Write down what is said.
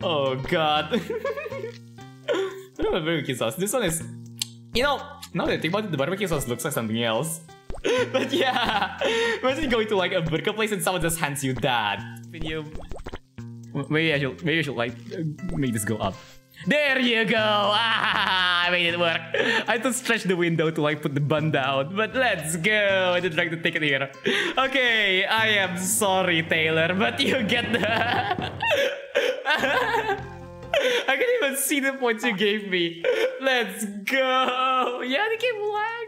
Oh god. I don't have barbecue sauce. This one is, you know, now that I think about it, the barbecue sauce looks like something else. But yeah, imagine going to like a burger place and someone just hands you that. Video. Maybe I should like make this go up. There you go! Ah, I made it work. I had to stretch the window to like put the bun down, but let's go. I did like the ticket here. Okay, I am sorry, Taylor, but you get the. I can't even see the points you gave me. Let's go. Yeah, they gave one.